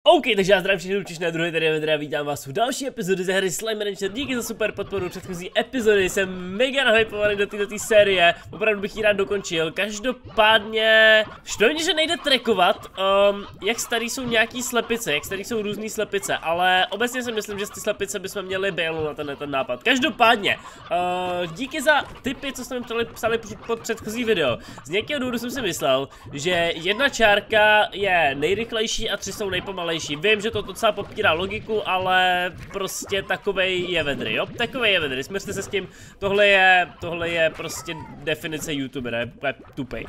OK, takže já zdravím všechny účišné druhé, tady vítám vás u další epizody ze hry Slime Rancher. Díky za super podporu předchozí epizody, jsem mega nahypovaný do této série, opravdu bych ji rád dokončil. Každopádně, štve mě, že nejde trackovat, jak starý jsou nějaký slepice, jak starý jsou různý slepice, ale obecně si myslím, že z ty slepice bychom měli bailu na ten nápad. Každopádně, díky za tipy, co jste mi psali pod předchozí video. Z nějakého důvodu jsem si myslel, že jedna čárka je nejrychlejší a 3 jsou nejpomalejší. Vím, že to docela popírá logiku, ale prostě takovej je vedry, jo? Takovej je vedry, smířte se s tím, tohle je prostě definice youtubera, je tupej.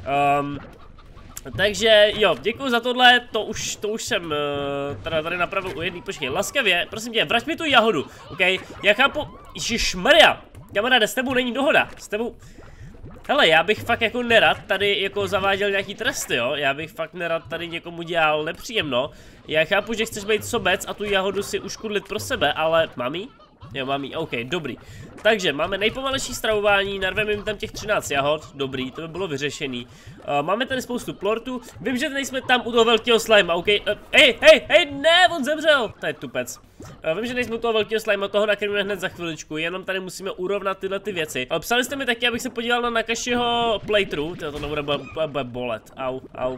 Takže jo, děkuji za tohle, to už jsem tady napravil u jedný, počkej, laskavě, prosím tě, vrať mi tu jahodu, ok? Já chápu, ježišmarja, kamaráde, s tebou není dohoda, s tebou... Hele, já bych fakt jako nerad tady jako zaváděl nějaký tresty, jo? Já bych fakt nerad tady někomu dělal nepříjemno. Já chápu, že chceš být sobec a tu jahodu si uškudlit pro sebe, ale mám jí? Jo, mám jí, OK, dobrý. Takže máme nejpomalejší stravování, narveme jim tam těch 13 jahod, dobrý, to by bylo vyřešený. Máme tady spoustu plortů, vím, že nejsme tam u toho velkého slima, OK, hej, ne, on zemřel, to je tupec. Vím, že nejsme u toho velkého slima, toho nakrmíme hned za chviličku, jenom tady musíme urovnat tyhle ty věci. Psali jste mi taky, abych se podíval na Nakashiho playthrough, to nebude bolet, au.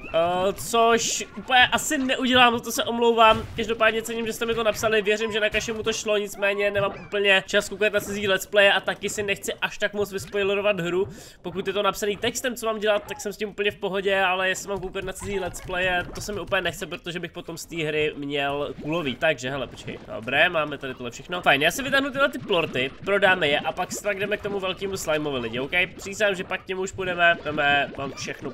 Což úplně asi neudělám, to se omlouvám, každopádně cením, že jste mi to napsali, věřím, že Nakashi mu to šlo, nicméně nemám úplně čas koukat na cizí let's play a taky si nechci až tak moc vyspoilerovat hru. Pokud je to napsaný textem, co mám dělat, tak jsem s tím úplně v pohodě, ale jestli mám koukat na cizí let's play, to se mi úplně nechce, protože bych potom z té hry měl kulový. Takže hele, počkej. Dobré, máme tady tohle všechno. Fajn, já si vytáhnu tyhle ty plorty, prodáme je a pak tak jdeme k tomu velkému slimovi lidi, OK? Přísám, že pak k němu už půjdeme, mám všechno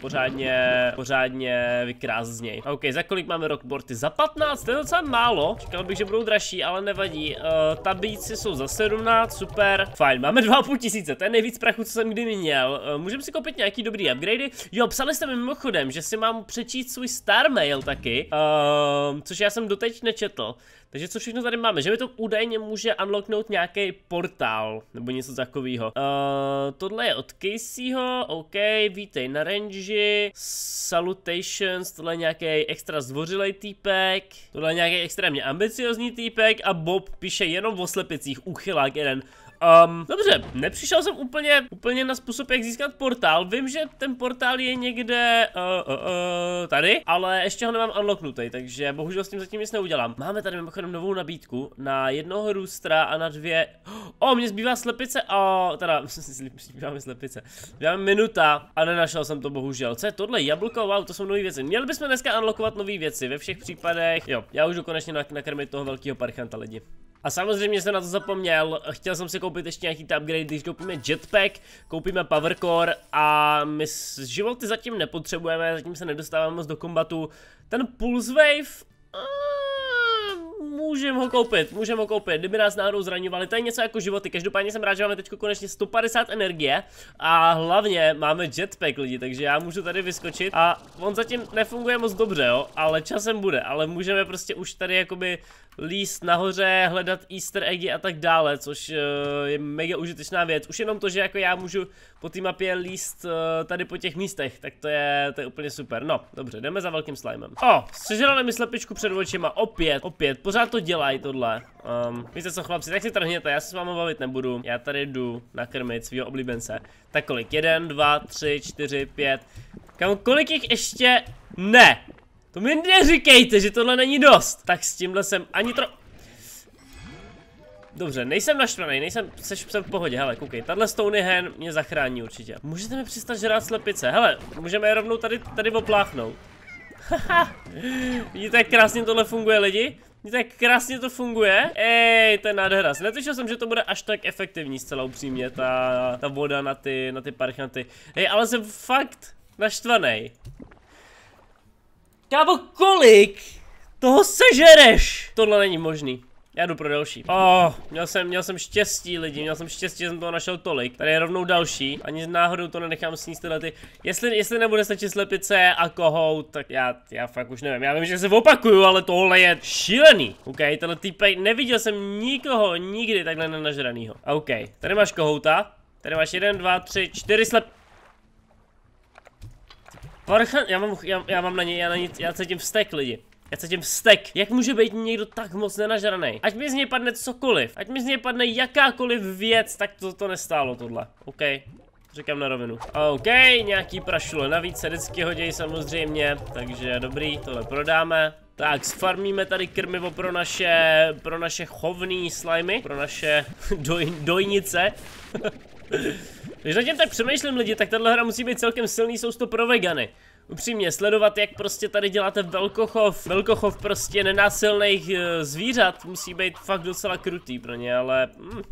pořádně vykrást z něj. OK, za kolik máme rockboardy? Za 15, to je docela málo. Čekal bych, že budou dražší, ale nevadí. Tabíci jsou za 17, super. Fajn, máme 2,5 tisíce, to je nejvíc prachu, co jsem kdy měl. Můžeme si koupit nějaký dobrý upgradey? Jo, psali jste mi mimochodem, že si mám přečíst svůj star mail taky, což já jsem doteď nečetl. Takže co všechno tady máme? Že mi to údajně může unlocknout nějaký portál, nebo něco takového. Tohle je od Caseyho, OK, vítej na range, salutations, tohle je nějaký extra zdvořilej týpek, tohle je nějaký extrémně ambiciozní týpek a Bob píše jenom o slepicích, uchylák jeden. Dobře, nepřišel jsem úplně na způsob, jak získat portál. Vím, že ten portál je někde tady, ale ještě ho nemám unlocknutý, takže bohužel s tím zatím nic neudělám. Máme tady mimochodem novou nabídku na jednoho roostera a na 2. Mně zbývá slepice, teda zbýváme slepice. Zbýváme minuta a nenašel jsem to bohužel. Co je tohle? Jablko, wow, to jsou nové věci. Měli bychom dneska unlockovat nové věci, ve všech případech. Jo, já už jdu konečně nakrmit toho velkého parchanta lidi. A samozřejmě jsem na to zapomněl, chtěl jsem si koupit ještě nějaký upgrade, když koupíme jetpack, koupíme powercore a my životy zatím nepotřebujeme, zatím se nedostáváme moc do kombatu. Ten pulse wave, můžeme ho koupit, kdyby nás náhodou zraňovali, to je něco jako životy, každopádně jsem rád, že máme teď konečně 150 energie a hlavně máme jetpack lidi, takže já můžu tady vyskočit a on zatím nefunguje moc dobře, jo, ale časem bude, ale můžeme prostě už tady jakoby líst nahoře, hledat easter eggy a tak dále, což je mega užitečná věc. Už jenom to, že jako já můžu po té mapě líst tady po těch místech, tak to je úplně super. No, dobře, jdeme za velkým slimem. Sežrali mi slepičku před očima, opět, pořád to dělají tohle. Víte co chlapci, tak si trhněte, já se s vámi bavit nebudu. Já tady jdu nakrmit svýho oblíbence. Tak kolik? 1, 2, 3, 4, 5. Kolik jich ještě? Ne! To mi neříkejte, že tohle není dost. Tak s tímhle jsem ani Dobře, nejsem naštvaný, jsem v pohodě, hele, koukej, tahle Stony Hen mě zachrání určitě. Můžete mi přestat žrát slepice, hele, můžeme je rovnou tady opláchnout. Haha, vidíte, jak krásně tohle funguje, lidi? Vidíte, jak krásně to funguje? To je nádhera. Netušil jsem, že to bude až tak efektivní, zcela upřímně, ta voda na ty parchanty. Ale jsem fakt naštvaný. Kámo, kolik toho sežereš? Tohle není možný. Já jdu pro další. Měl jsem štěstí lidi, že jsem toho našel tolik. Tady je rovnou další, ani náhodou to nenechám sníst tyhle ty. Jestli nebude stačit slepice a kohout, tak já fakt už nevím. Já vím, že se opakuju, ale tohle je šílený. OK, tenhle týpek, neviděl jsem nikoho nikdy takhle nenažranýho. OK, tady máš kohouta, tady máš 1, 2, 3, 4 Parchant, já mám na něj, já cítím vztek lidi. Já cítím vztek. Jak může být někdo tak moc nenažranej? Ať mi z něj padne cokoliv, ať mi z něj padne jakákoliv věc, tak to nestálo tohle. OK. Říkám na rovinu. OK, nějaký prašule navíc se vždycky hodí samozřejmě, takže dobrý, tohle prodáme. Tak, sfarmíme tady krmivo pro naše chovný slimy, pro naše dojnice. Když nad tím tak přemýšlím lidi, tak tahle hra musí být celkem silný sousto pro vegany. Upřímně, sledovat, jak prostě tady děláte velkochov prostě nenásilných zvířat, musí být fakt docela krutý pro ně, ale...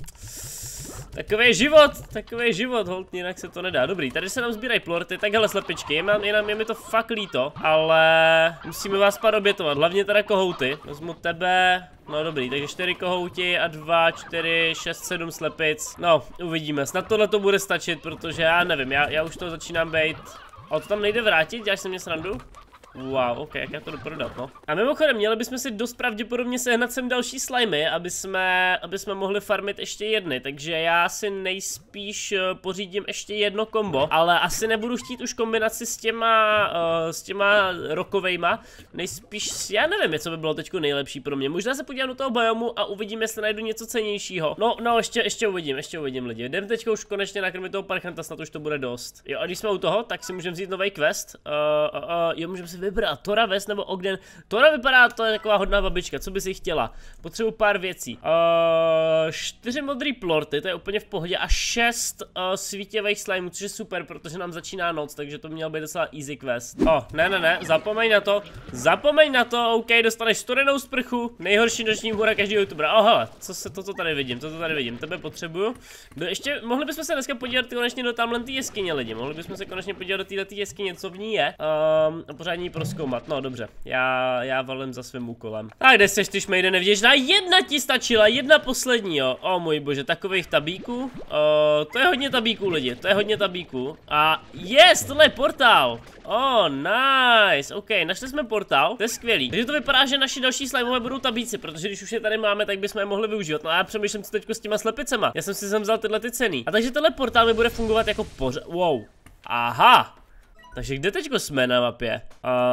Takový život, holt, jinak se to nedá. Dobrý, tady se nám sbírají plorty, tak hele slepičky, je mi to fakt líto, ale musíme vás pár obětovat, hlavně teda kohouty. Vezmu tebe, no dobrý, takže 4 kohouti a 2, 4, 6, 7 slepic. No, uvidíme, snad tohle to bude stačit, protože já nevím, já už to začínám bejt. A to tam nejde vrátit, děláš se mě srandu? Wow, ok, jak já to jdu prodat, no. A mimochodem, měli bychom si dost pravděpodobně sehnat sem další slimy, aby jsme mohli farmit ještě jedny, takže já si nejspíš pořídím ještě jedno kombo, ale asi nebudu chtít už kombinaci s těma rokovejma, nejspíš, já nevím, co by bylo teďko nejlepší pro mě, možná se podívám do toho biomu a uvidím, jestli najdu něco cennějšího. No, ještě uvidím lidi, jdem teďka už konečně nakrmit toho parchanta, snad už to bude dost. Jo, a když jsme u toho, tak si můžeme vzít nový quest, jo, můžeme si vybrat Toraves nebo Ogden. Tora vypadá, to je taková hodná babička, co by si chtěla? Potřebuji pár věcí. 4 modrý plorty, to je úplně v pohodě, a 6 svítěvých slimeů, což je super, protože nám začíná noc, takže to měl být docela easy quest. Ne, zapomeň na to, OK, dostaneš studenou sprchu, nejhorší noční můra každého youtubera. Hele, co tady vidím, tebe potřebuju. Ještě, mohli bychom se dneska podívat konečně do tamhle té jeskyně lidi, mohli bychom se konečně podívat do této jeskyně, co v ní je. A pořádně prozkoumat, no dobře, já valím za svým úkolem. Tak kde seš ty šmejde nevděčná, jedna ti stačila, jedna poslední, jo, můj bože, takových tabíků, to je hodně tabíků lidi, to je hodně tabíků a yes, tohle je portál, nice, ok, našli jsme portál, to je skvělý, takže to vypadá, že naši další slimeové budou tabíci, protože když už je tady máme, tak bychom je mohli využít, no a já přemýšlím co teďko s těma slepicema, já jsem si sem vzal tyhle ty ceny, a takže tenhle portál mi bude fungovat jako wow, aha. Takže kde teďko jsme na mapě?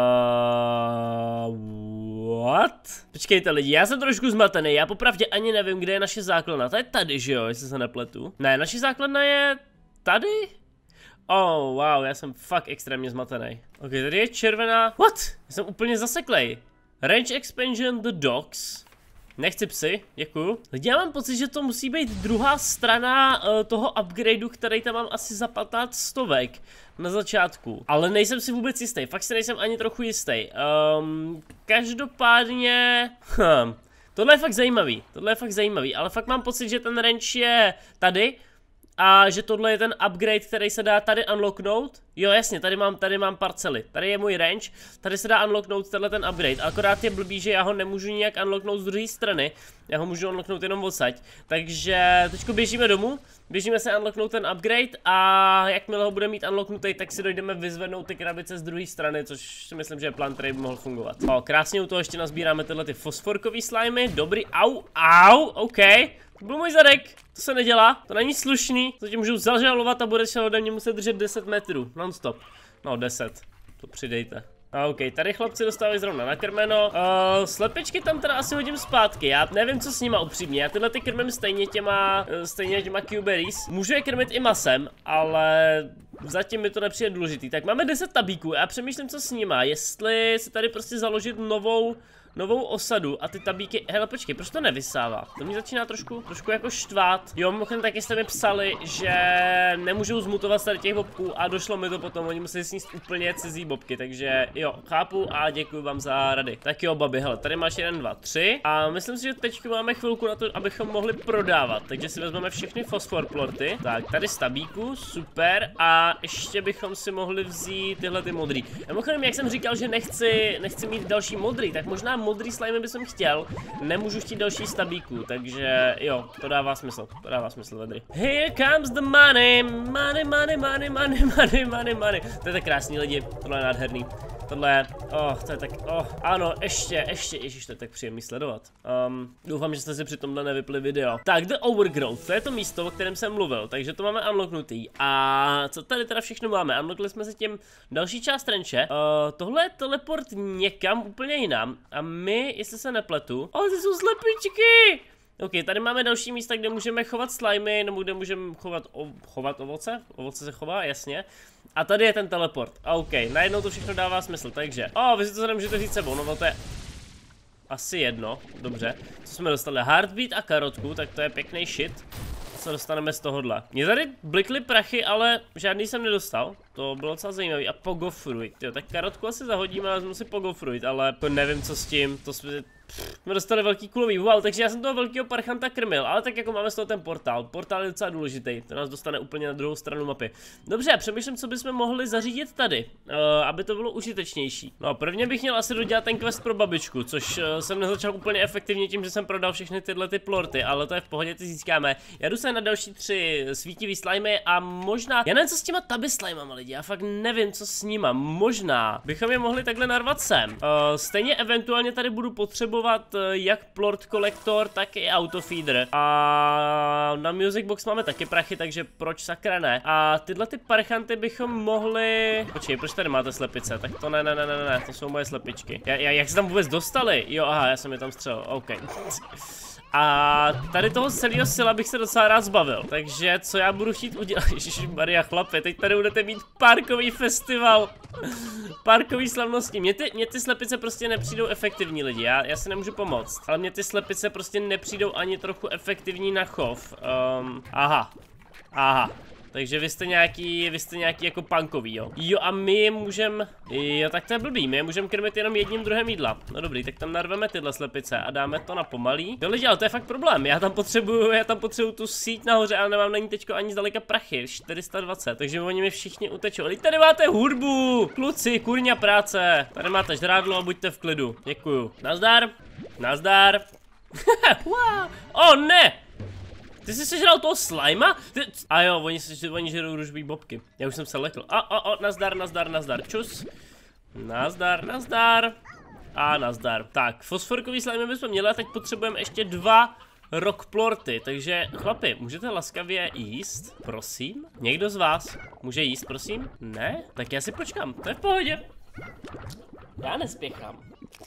What? Počkejte lidi, já jsem trošku zmatený, já popravdě ani nevím, kde je naše základna. To je tady, že jo, jestli se nepletu. Ne, naše základna je tady? Wow, já jsem fakt extrémně zmatený. Ok, tady je červená. What? Já jsem úplně zaseklej. Range expansion the docks. Nechci psy, děkuju. Lidi, já mám pocit, že to musí být druhá strana toho upgradeu, který tam mám asi za 15 stovek na začátku. Ale nejsem si vůbec jistý, fakt si nejsem ani trochu jistý. Každopádně... tohle je fakt zajímavý, ale fakt mám pocit, že ten range je tady. A že tohle je ten upgrade, který se dá tady unlocknout. Jo, jasně, tady mám parcely. Tady je můj range, tady se dá unlocknout tenhle ten upgrade. Akorát je blbý, že já ho nemůžu nijak unlocknout z druhé strany. Já ho můžu unlocknout jenom odsaď. Takže teďko běžíme domů, běžíme se unlocknout ten upgrade a jakmile ho budeme mít unlocknutý, tak si dojdeme vyzvednout ty krabice z druhé strany, což si myslím, že je plán, který by mohl fungovat. Krásně u toho ještě nazbíráme tyhle ty fosforkový slimy. Dobrý, au, OK. To byl můj zadek, to se nedělá, to není slušný, to tě můžu zažalovat a budeš se ode mě muset držet 10 metrů, non-stop. No 10, to přidejte. OK, tady chlapci dostávají zrovna nakrmeno, slepičky tam teda asi hodím zpátky, já nevím co s nima upřímně, já tyhle ty krmím stejně těma Q-berries, můžu je krmit i masem, ale zatím mi to nepřijde důležitý. Tak máme 10 tabíků, já přemýšlím co s nima, jestli si tady prostě založit novou osadu a ty tabíky, hele počkej, proč to nevysává? To mě začíná trošku jako štvát. Jo, mimochodem taky jste mi psali, že nemůžou zmutovat z tady těch bobků a došlo mi to potom, oni museli sníst úplně cizí bobky, takže jo, chápu a děkuji vám za rady. Tak jo, babi, hele, tady máš 1, 2, 3 a myslím si, že teď máme chvilku na to, abychom mohli prodávat, takže si vezmeme všechny fosfor plorty. Tak, tady z tabíku, super, a ještě bychom si mohli vzít tyhle ty modrý. Mimochodem, jak jsem říkal, že nechci mít další modrý, tak možná modrý slime bych chtěl, nemůžu chtít další stabíků, takže jo, to dává smysl, vedry. Here comes the money, money. To je tak krásný lidi, tohle je nádherný. Tohle, to je tak, ano, ještě, ježiš, to je tak příjemný sledovat. Doufám, že jste si při tomhle nevypli video. Tak, The Overgrowth, to je to místo, o kterém jsem mluvil, takže to máme unlocknutý. A co tady teda všechno máme? Unlockli jsme si tím další část trenče. Tohle je teleport někam úplně jinam. A my, jestli se nepletu, ale ty jsou slepičky! OK, tady máme další místa, kde můžeme chovat slimy, nebo kde můžeme chovat ovoce. Ovoce se chová, jasně. A tady je ten teleport. OK, najednou to všechno dává smysl, takže. Vy si to nemůžete říct sebou, no to je asi jedno, dobře. Co jsme dostali? Heartbeat a karotku, tak to je pěkný shit. Co dostaneme z tohohle? Mně tady blikly prachy, ale žádný jsem nedostal. To bylo docela zajímavý. A Pogo Fruit. Jo, tak karotku asi zahodíme, ale vezmu si Pogo Fruit, ale nevím co s tím. To jsme dostali velký kulový. Wow, takže já jsem toho velkého parchanta krmil, ale tak jako máme z toho ten portál. Portál je docela důležitý, to nás dostane úplně na druhou stranu mapy. Dobře, přemýšlím, co bychom mohli zařídit tady, aby to bylo užitečnější. No, prvně bych měl asi dodělat ten quest pro babičku, což jsem nezačal úplně efektivně tím, že jsem prodal všechny tyhle ty plorty, ale to je v pohodě, ty získáme. Já jdu se na další 3 svítivý slimy a možná, já nevím co s těma taby slimama lidi, já fakt nevím co s nima, možná bychom je mohli takhle narvat sem. Stejně eventuálně tady budu potřebovat jak plort kolektor, tak i autofeeder. A na Music Box máme taky prachy, takže proč sakra ne? A tyhle ty parchanty bychom mohli... Počkej, proč tady máte slepice? Tak to ne, to jsou moje slepičky. Jak se tam vůbec dostali? Jo, aha, já jsem je tam střelil, OK. A tady toho celého sila bych se docela rád zbavil. Takže co já budu chtít udělat? Ježišmarja chlape, teď tady budete mít parkový festival. Parkový slavnosti. Mně ty slepice prostě nepřijdou efektivní lidi, já si nemůžu pomoct. Ale mně ty slepice prostě nepřijdou ani trochu efektivní na chov. Aha. Takže vy jste nějaký jako punkový, jo. Jo a my je můžeme, jo tak to je blbý, my je můžeme krmit jenom jedním druhem jídla. No dobrý, tak tam narveme tyhle slepice a dáme to na pomalý. Jo lidi, ale to je fakt problém, já tam potřebuju tu síť nahoře, ale nemám na ní teďko ani zdaleka prachy, 420, takže oni mi všichni utečou. Ale tady máte hudbu, kluci, kurňa práce, tady máte žrádlo a buďte v klidu, děkuju. Nazdar, nazdar. Ne! Ty jsi sežral toho slima? A jo, oni žerou ružbý bobky. Já už jsem se lekl. Nazdar, čus. Nazdar. A nazdar. Tak, fosforkový slimy bychom měli a teď potřebujeme ještě 2 rock plorty. Takže, chlapi, můžete laskavě jíst? Prosím? Někdo z vás může jíst, prosím? Ne? Tak já si počkám, to je v pohodě. Já nespěchám.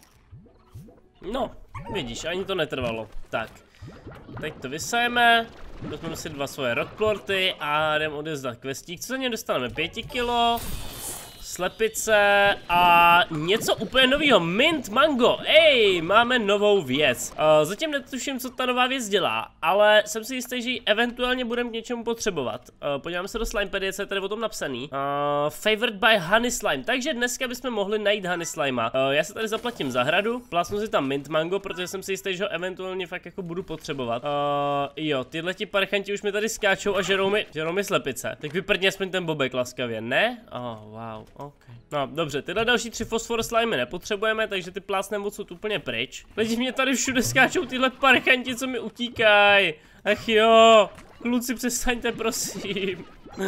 No, vidíš, ani to netrvalo. Tak. Teď to vysajeme, vezmeme si 2 svoje rockplorty a jdeme odezdat questík. Co za ně dostaneme? 5 kilo, slepice a něco úplně nového. Mint mango. Ej, máme novou věc. Zatím netuším, co ta nová věc dělá, ale jsem si jistý, že ji eventuálně budeme k něčemu potřebovat. Podíváme se do Slimepedie, co je tady o tom napsaný. Favored by Honey Slime. Takže dneska bychom mohli najít Honey Slima. Já se tady zaplatím za hradu, plásnu si tam mint mango, protože jsem si jistý, že ho eventuálně fakt jako budu potřebovat. Jo, tyhle ti parchanti už mi tady skáčou a žerou mi slepice. Tak vyprdni aspoň ten bobek laskavě, ne? Wow. Okay. No, dobře, tyhle další 3 fosfor slimy nepotřebujeme, takže ty plásneme odsud úplně pryč. Lidi, mě tady všude skáčou tyhle parchanti, co mi utíkají. Ach jo, kluci, přestaňte, prosím.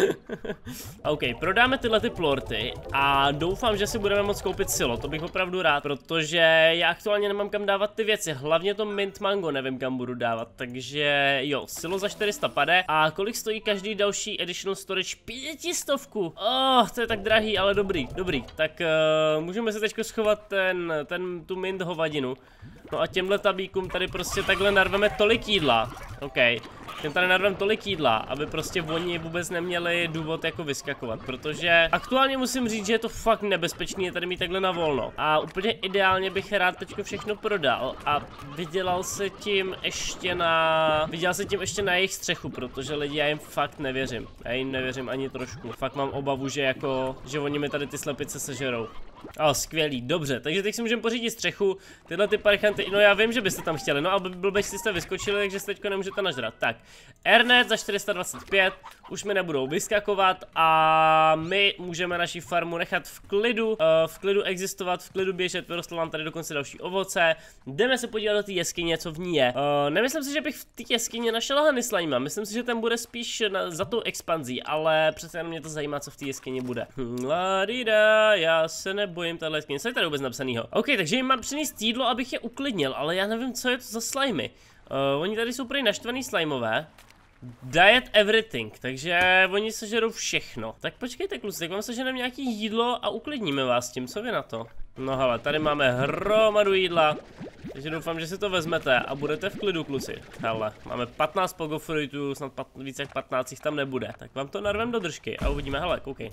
OK, prodáme tyhle ty plorty a doufám, že si budeme moct koupit silo, to bych opravdu rád, protože já aktuálně nemám kam dávat ty věci, hlavně to mint mango nevím kam budu dávat, takže jo, silo za 400 pade a kolik stojí každý další additional storage? 500. To je tak drahý, ale dobrý, tak můžeme si teďko schovat tu mint hovadinu. No a těmhle tabíkům tady prostě takhle narveme tolik jídla, OK. Těm tady narvem tolik jídla, aby prostě oni vůbec neměli důvod jako vyskakovat, protože aktuálně musím říct, že je to fakt nebezpečný je tady mít takhle na volno. A úplně ideálně bych rád teďko všechno prodal a vydělal se tím ještě na jejich střechu, protože lidi, já jim fakt nevěřím. Já jim nevěřím ani trošku. Fakt mám obavu, že oni mi tady ty slepice sežerou. Skvělý, dobře, takže teď si můžeme pořídit střechu, tyhle ty parchanty, no já vím, že byste tam chtěli, no ale blbečci jste vyskočili, takže se teďko nemůžete nažrat. Tak, Airnet za 425, už mi nebudou vyskakovat a my můžeme naši farmu nechat v klidu existovat, v klidu běžet, vyrostlo nám tady dokonce další ovoce, jdeme se podívat do té jeskyně, co v ní je. Nemyslím si, že bych v té jeskyni našel Honey Slima, myslím si, že ten bude spíš za tou expanzí, ale přece jenom mě to zajímá, co v té jeskyni bude. Ladida, já se nebojím. bojím tahle skin. Co je tady vůbec napsanýho? OK, takže jim mám přinést jídlo, abych je uklidnil, ale já nevím, co je to za slimy. Oni tady jsou prý naštvaný slimeové. Diet everything, takže oni sežerou všechno. Tak počkejte kluci, tak vám seženeme nějaký jídlo a uklidníme vás tím, co vy na to? No hele, tady máme hromadu jídla, takže doufám, že si to vezmete a budete v klidu kluci. Hele, máme 15 pogofruitů, snad více jak 15 jich tam nebude. Tak vám to narvem do držky a uvidíme, hele, koukej,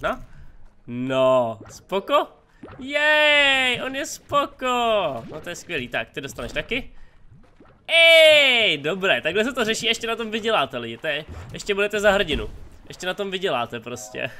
no, spoko? Jej, on je spoko. No to je skvělý, tak ty dostaneš taky? Ej, dobré, takhle se to řeší, ještě na tom vyděláte lidi, ještě budete za hrdinu. Ještě na tom vyděláte prostě.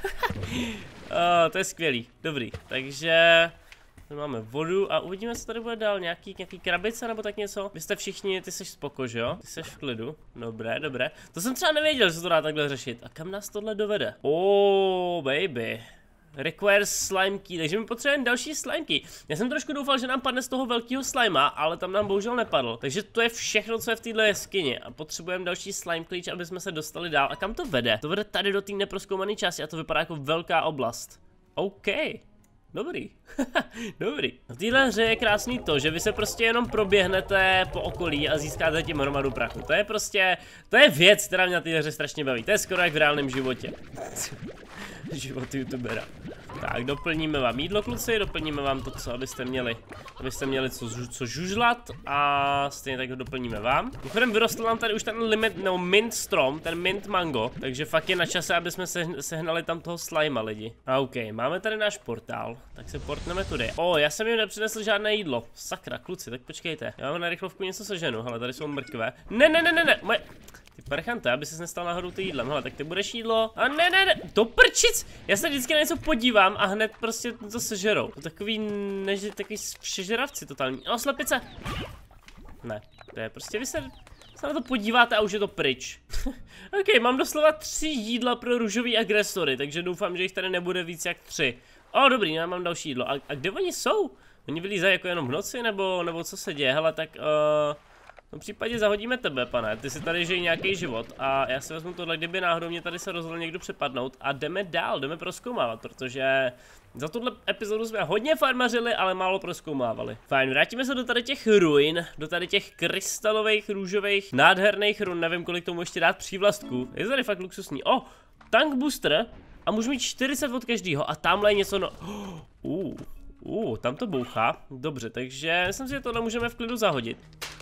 To je skvělý, dobrý, takže tady máme vodu a uvidíme, co tady bude dál, nějaký krabice nebo tak něco. Vy jste všichni, ty jsi spoko, že jo? Ty jsi v klidu, dobré. To jsem třeba nevěděl, že se to dá takhle řešit. A kam nás tohle dovede? Baby. Requires slime key, takže my potřebujeme další slime key. Já jsem trošku doufal, že nám padne z toho velkého slima, ale tam nám bohužel nepadl. Takže to je všechno, co je v této jeskyni. A potřebujeme další slime klíč, aby jsme se dostali dál. A kam to vede? To vede tady do té neprozkoumané části a to vypadá jako velká oblast. OK. Dobrý. Dobrý. V téhle hře je krásný to, že vy se prostě jenom proběhnete po okolí a získáte tím hromadu prachu. To je prostě, to je věc, která mě na té hře strašně baví. To je skoro jak v reálném životě. Život youtubera. Tak, doplníme vám jídlo, kluci, doplníme vám to, co abyste měli co žužlat a stejně tak ho doplníme vám. Mimochodem vyrostl nám tady už ten mint strom, ten mint mango, takže fakt je na čase, aby jsme sehnali tam toho slima, lidi. A OK, máme tady náš portál, tak se portneme tudy. Já jsem jim nepřinesl žádné jídlo. Sakra, kluci, tak počkejte. Já mám na rychlovku něco seženu, hele, tady jsou mrkve. Ne, moje... Ty parchante, aby ses nestal náhodou ty jídlem. Hele, tak ty budeš jídlo. A ne, to prčic! Já se vždycky na něco podívám a hned prostě to sežerou. To takový takový všežeravci totální. Slepice! Ne, to je prostě, vy se na to podíváte a už je to pryč. OK, mám doslova 3 jídla pro růžový agresory, takže doufám, že jich tady nebude víc jak 3. Dobrý, já mám další jídlo. A kde oni jsou? Oni vylízají jako jenom v noci, nebo co se děje? Hele, tak v tom případě zahodíme tebe, pane, ty si tady žij nějaký život a já si vezmu tohle, kdyby náhodou mě tady se rozhodl někdo přepadnout a jdeme dál, jdeme prozkoumávat, protože za tuhle epizodu jsme hodně farmařili, ale málo prozkoumávali. Fajn, vrátíme se do tady těch ruin, do tady těch krystalových, růžových, nádherných run, nevím kolik tomu ještě dát přívlastků. Je to tady fakt luxusní. Tank booster a můžu mít 40 od každého a tamhle je něco tam to bouchá, dobře, takže myslím si, že tohle můžeme v klidu zahodit.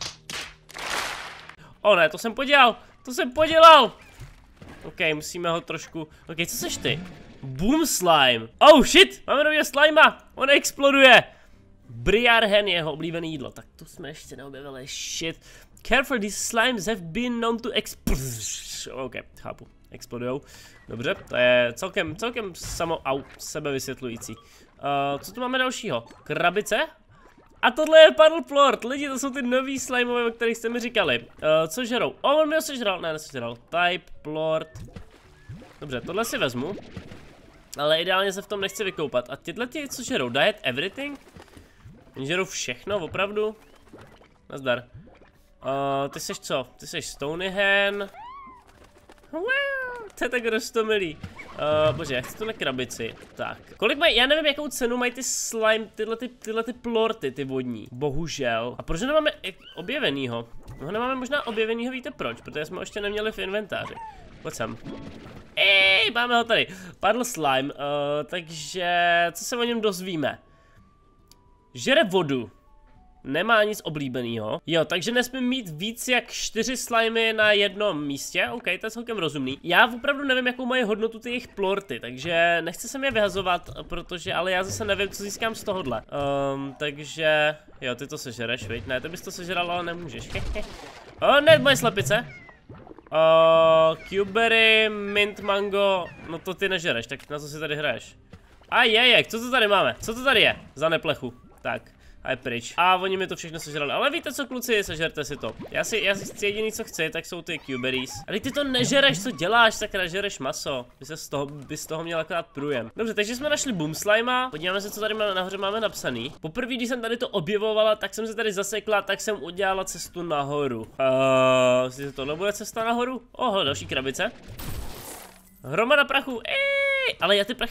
Ne, to jsem podělal! OK, musíme ho trošku... OK, co seš ty? Boom slime! Shit! Máme nového slima! On exploduje! Briarhen je jeho oblíbené jídlo. Tak to jsme ještě neobjevili, shit. Careful, these slimes have been known to OK, chápu. Explodujou. Dobře, to je celkem sebevysvětlující. Co tu máme dalšího? Krabice? A tohle je Puddle Plort, lidi, to jsou ty nový slimeové, o kterých jste mi říkali. Co žerou? On mi ho sežral, ne, nesežral. Type, Plort. Dobře, tohle si vezmu. Ale ideálně se v tom nechci vykoupat. A tyhle ty, co žerou? Diet everything? Oni žerou všechno, opravdu? Nazdar. Ty seš co? Ty seš Stony Hen. To je tak roztomilý. Bože, já chci tuhle krabici. Tak, kolik mají, já nevím jakou cenu mají ty slime, tyhle ty plorty, ty vodní. Bohužel. A proč nemáme objevenýho? No nemáme možná objevenýho, víte proč? Protože jsme ho ještě neměli v inventáři. Pojď sem. Máme ho tady. Puddle slime, takže co se o něm dozvíme? Žere vodu. Nemá nic oblíbeného. Jo, takže nesmím mít víc jak 4 slimy na jednom místě. OK, to je celkem rozumný. Já opravdu nevím, jakou mají hodnotu ty jejich plorty, takže nechci se je vyhazovat, protože, ale já zase nevím, co získám z tohohle. Takže, jo, ty to sežereš, viď? Ne, ty bys to sežeral, ale nemůžeš. Ne, moje slepice. Cuberry, mint mango, no to ty nežereš, tak na co si tady hraješ? Co to tady máme? Co to tady je? Za neplechu. Tak. A je pryč. A oni mi to všechno sežrali. Ale víte co, kluci, sežerte si to. Já si chci jediný, co chci, tak jsou ty cuberries. Ale ty to nežereš, co děláš, sakra, žereš maso. Bys z toho měl akorát průjem. Dobře, takže jsme našli boom slima. Podíváme se, co tady nahoře máme napsaný. Poprvé, když jsem tady to objevovala, tak jsem se tady zasekla, tak jsem udělala cestu nahoru. Myslíte, tohle bude cesta nahoru? Další krabice. Hromada prachu. Ale já ty prachy...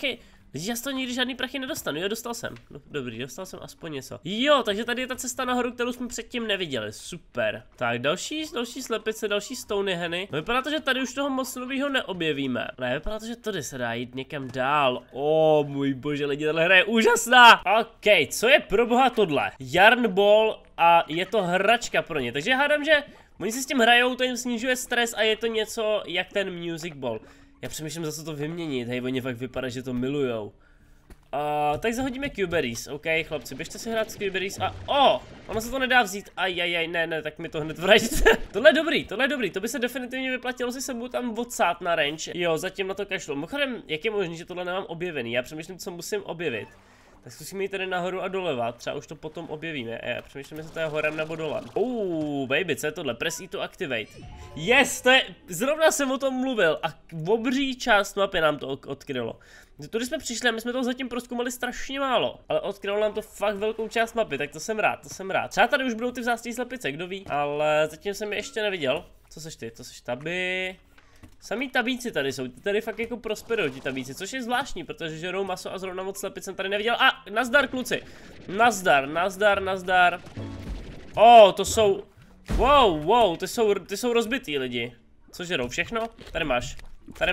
Já z toho nikdy žádný prachy nedostanu, jo, dostal jsem. No, dobrý, dostal jsem aspoň něco. Jo, takže tady je ta cesta nahoru, kterou jsme předtím neviděli, super. Tak, další slepice, další Stoneheny. Vypadá to, že tady už toho moc novýho neobjevíme. Ne, vypadá to, že tady se dá jít někam dál. O, můj bože, lidi, tahle hra je úžasná. OK, co je pro boha tohle? Yarn Ball a je to hračka pro ně, takže hádám, že oni si s tím hrajou, to jim snižuje stres a je to něco jak ten Music Ball. Já přemýšlím zase to vyměnit, hej, oni fakt vypadá, že to milujou. Tak zahodíme Cuberries, OK, chlapci, běžte si hrát s Cuberries a ono se to nedá vzít, ne, tak mi to hned vraťte. Tohle je dobrý, to by se definitivně vyplatilo si sebou tam odsát na range. Jo, zatím na to kašlu. Mimochodem, jak je možné, že tohle nemám objevený, já přemýšlím, co musím objevit. Tak zkusíme jít tady nahoru a doleva, třeba už to potom objevíme. Já přemýšlím, jestli to je horem nebo dolem. Baby, co je tohle? Press E to activate. Yes, to je, zrovna jsem o tom mluvil a obří část mapy nám to odkrylo. Tudy jsme přišli a my jsme toho zatím prozkoumali strašně málo, ale odkrylo nám to fakt velkou část mapy, tak to jsem rád. Třeba tady už budou ty vzácné slepice, kdo ví, ale zatím jsem je ještě neviděl. Co seš ty? To seš taby. Samý tabíci tady jsou, tady fakt jako prosperují ti tabíci, což je zvláštní, protože žerou maso a zrovna moc slepic jsem tady neviděl. Nazdar kluci, nazdar. To jsou, wow, ty jsou rozbitý lidi. Co žerou, všechno? Tady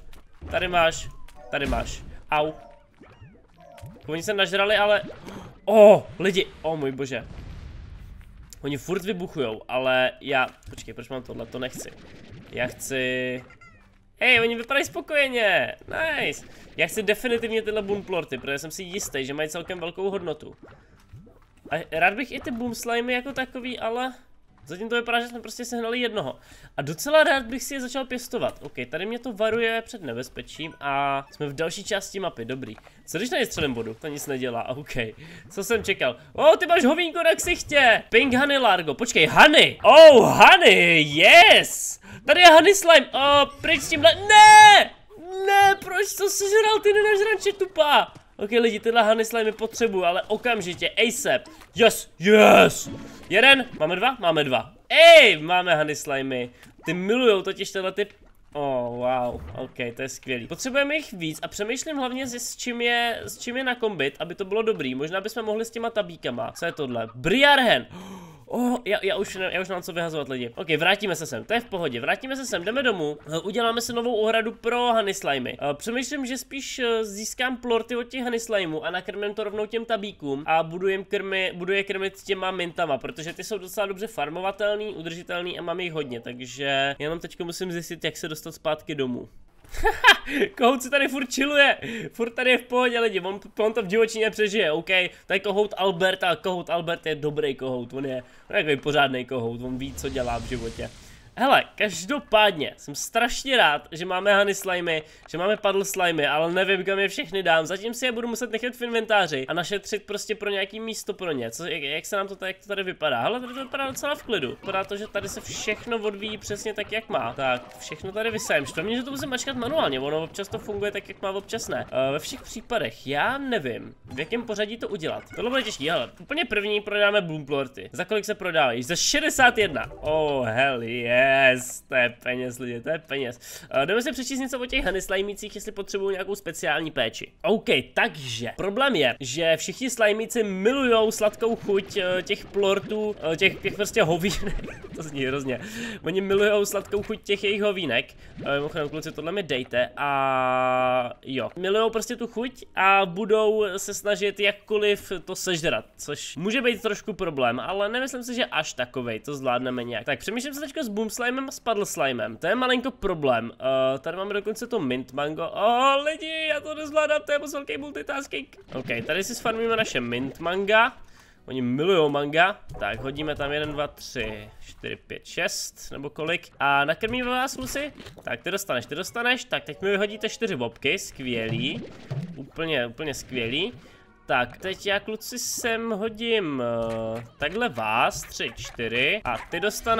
máš, au. Oni se nažrali, ale, lidi, můj bože. Oni furt vybuchujou, ale počkej, proč mám tohle, to nechci. Já chci... oni vypadají spokojeně, nice. Já chci definitivně tyhle boomplorty, protože jsem si jistý, že mají celkem velkou hodnotu. A rád bych i ty boom slimy jako takový, ale... Zatím to vypadá, že jsme prostě sehnali jednoho. A docela rád bych si je začal pěstovat. OK, tady mě to varuje před nebezpečím a jsme v další části mapy, dobrý. Co když tady střelím vodu? To nic nedělá, OK. Co jsem čekal? Ty máš hovínko na ksichtě! Pink Honey Largo, počkej, Honey! Honey, yes! Tady je Honey Slime, pryč s tímhle, ne, proč to sežral, ty nenažranče tupá? OK, lidi, tyhle Honey Slimy potřebuju, ale okamžitě, ASAP. Yes! Jeden, máme dva. Máme Honey Slimy. Ty milujou totiž tenhle typ. Wow, OK, to je skvělý. Potřebujeme jich víc a přemýšlím hlavně s čím je nakombit, aby to bylo dobrý. Možná bychom mohli s těma tabíkama. Co je tohle? Briarhen. Já už nemám co vyhazovat, lidi. OK, vrátíme se sem, to je v pohodě, vrátíme se sem, jdeme domů, uděláme si novou ohradu pro Honey Slimy. Přemýšlím, že spíš získám plorty od těch Honey Slimů a nakrmím to rovnou těm tabíkům a budu je krmit těma mintama, protože ty jsou docela dobře farmovatelný, udržitelný a mám jich hodně, takže jenom teďko musím zjistit, jak se dostat zpátky domů. Kohout si tady furt chilluje, furt tady je v pohodě, lidi, on to v divočině přežije, OK, to je kohout Albert a kohout Albert je dobrý kohout, on je takový pořádný kohout, on ví, co dělá v životě. Hele, každopádně jsem strašně rád, že máme Honey Slimy, že máme Puddle Slimy, ale nevím, kam je všechny dám, zatím si je budu muset nechat v inventáři a našetřit prostě pro nějaký místo pro ně, jak to tady vypadá. Hele, tady to vypadá docela v klidu, vypadá to, že tady se všechno odvíjí přesně tak, jak má. Tak, všechno tady vysajem, štve mě, že to musím mačkat manuálně, ono občas to funguje tak, jak má, občas ne. Ve všech případech, já nevím, v jakém pořadí to udělat. Tohle bude těžké, hele, úplně první prodáme boomplorty. Za kolik se prodávají? Za 61. Hell yeah. Yes, to je peněz, lidi, to je peněz. Jdeme si přečíst něco o těch Honey Slimících, jestli potřebují nějakou speciální péči. OK, takže problém je, že všichni slimíci milujou sladkou chuť těch plortů, těch prostě hovínek. To zní hrozně. Oni milujou sladkou chuť těch jejich hovínek. Mimochodem, kluci, tohle mi dejte a jo. Milujou prostě tu chuť a budou se snažit jakkoliv to sežrat, což může být trošku problém, ale nemyslím si, že až takovej, to zvládneme nějak. Tak přemýšlím se teďka s boom slimem a s puddle slimem. To je malinko problém. Tady máme dokonce to mint mango. Lidi, já to nezvládám, to je moc velký multitasking. OK, tady si sfarmíme naše mint manga. Oni milujou manga. Tak, hodíme tam 1, 2, 3, 4, 5, 6, nebo kolik. A nakrmíme vás, kluci. Tak, ty dostaneš. Tak, teď mi vyhodíte 4 bobky, skvělý. Úplně skvělý. Tak, teď já, kluci, sem hodím takhle vás, 3, 4. A ty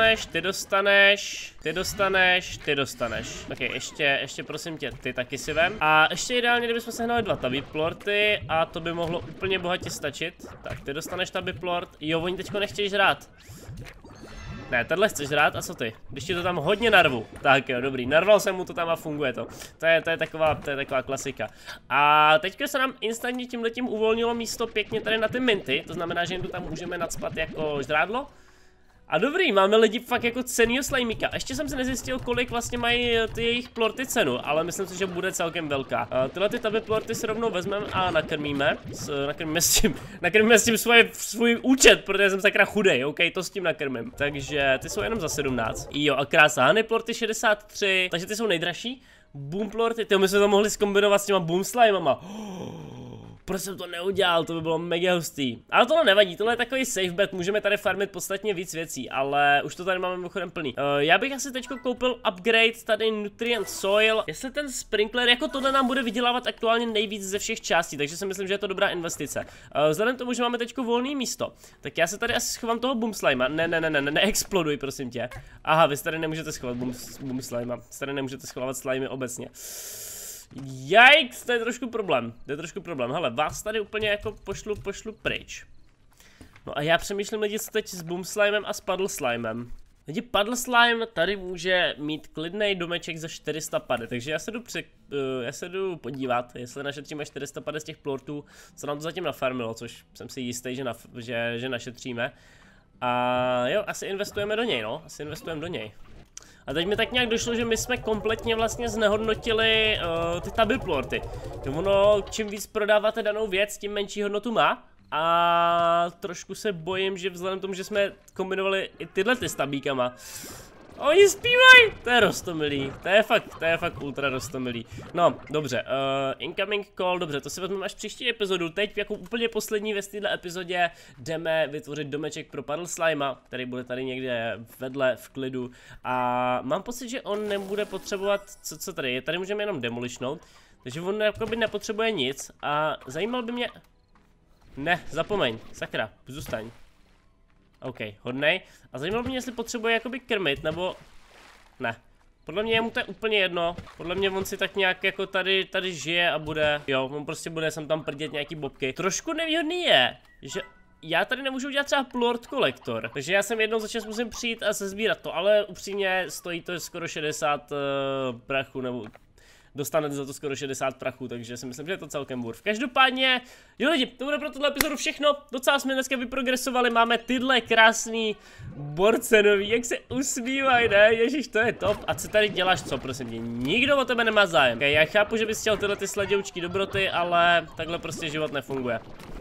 dostaneš. Ok, ještě prosím tě, ty taky si vem. A ještě ideálně, kdybychom sehnali 2 tabiplorty a to by mohlo úplně bohatě stačit. Tak, ty dostaneš tabiplort. Jo, oni teďko nechtějí žrát. Ne, tenhle chceš rád, a co ty? Když ti to tam hodně narvu. Tak jo, dobrý, narval jsem mu to tam a funguje to. To je taková klasika. A teďka se nám instantně tímhletím uvolnilo místo pěkně tady na ty minty, to znamená, že jim to tam můžeme nacpat jako žrádlo. A dobrý, máme lidi fakt jako cenýho slajmíka. Ještě jsem se nezjistil, kolik vlastně mají ty jejich plorty cenu, ale myslím si, že bude celkem velká. Tyhle ty taby plorty si rovnou vezmeme a nakrmíme. Nakrmíme s tím svůj účet, protože jsem sakra chudej, ok, to s tím nakrmím. Takže ty jsou jenom za 17. Jo, a krása, honey plorty 63, takže ty jsou nejdražší. Boom plorty, ty my jsme to mohli zkombinovat s těma boom slimama. Proč jsem to neudělal, to by bylo mega hustý. Ale tohle nevadí, tohle je takový safe bet, můžeme tady farmit podstatně víc věcí, ale už to tady máme mimochodem plný. Já bych asi teďko koupil upgrade tady Nutrient Soil. Jestli ten sprinkler, jako tohle nám bude vydělávat aktuálně nejvíc ze všech částí, takže si myslím, že je to dobrá investice. Vzhledem k tomu, že máme teďko volné místo, tak já se tady asi schovám toho boom slima. Neexploduj, prosím tě. Aha, vy tady nemůžete schovat boom slima, vy tady nemůžete schovat slimy obecně. Yikes, to je trošku problém, hele, vás tady úplně jako pošlu pryč. No a já přemýšlím lidi, co teď s boom slimem a s paddle slimem. Lidi, paddle slime tady může mít klidnej domeček za 400 pady, takže já se jdu podívat, jestli našetříme 400 pady z těch plortů, co nám to zatím nafarmilo, což jsem si jistý, že našetříme. A jo, asi investujeme do něj, no, do něj. A teď mi tak nějak došlo, že my jsme kompletně vlastně znehodnotili ty taby plorty. Ono, čím víc prodáváte danou věc, tím menší hodnotu má. A trošku se bojím, že vzhledem k tomu, že jsme kombinovali i tyhle ty s tabíkama. Oni zpívají! To je roztomilý, to je fakt ultra roztomilý. No, dobře, incoming call, dobře, to si vezmeme až příští epizodu. Teď jako úplně poslední v této epizodě jdeme vytvořit domeček pro paddle slima, který bude tady někde vedle v klidu. A mám pocit, že on nebude potřebovat, co tady je, tady můžeme jenom demolishnout. Takže on jakoby nepotřebuje nic a zajímalo by mě... Ne, zapomeň, sakra, zůstaň. OK, hodnej. A zajímalo mě, jestli potřebuje jakoby krmit, nebo... Ne. Podle mě mu to je úplně jedno. Podle mě on si tak nějak jako tady žije a bude... Jo, on prostě bude sem tam prdět nějaký bobky. Trošku nevýhodný je, že... Já tady nemůžu udělat třeba plort kolektor, takže já jsem jednou za čas musím přijít a sezbírat to, ale upřímně stojí to skoro 60 prachu, nebo... Dostanete za to skoro 60 prachů, takže si myslím, že je to celkem burv. Každopádně, jo lidi, to bude pro tuhle epizodu všechno. Docela jsme dneska vyprogresovali, máme tyhle krásný borce nový, jak se usmívají, ne? Ježiš, to je top. A co tady děláš, co prosím tě? Nikdo o tebe nemá zájem. Okay, já chápu, že bys chtěl tyhle ty sledoučky dobroty, ale takhle prostě život nefunguje.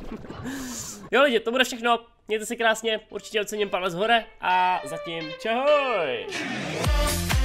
Jo lidi, to bude všechno. Mějte se krásně, určitě ocením palec hore a zatím čahoj!